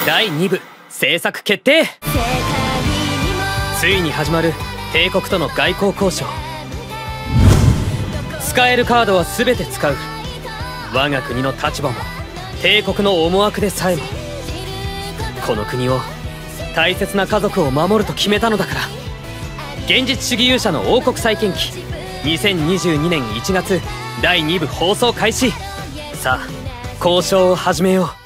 第2部制作決定。ついに始まる帝国との外交交渉。使えるカードは全て使う。我が国の立場も帝国の思惑でさえもこの国を大切な家族を守ると決めたのだから。現実主義勇者の王国再建記2022年1月第2部放送開始。さあ交渉を始めよう。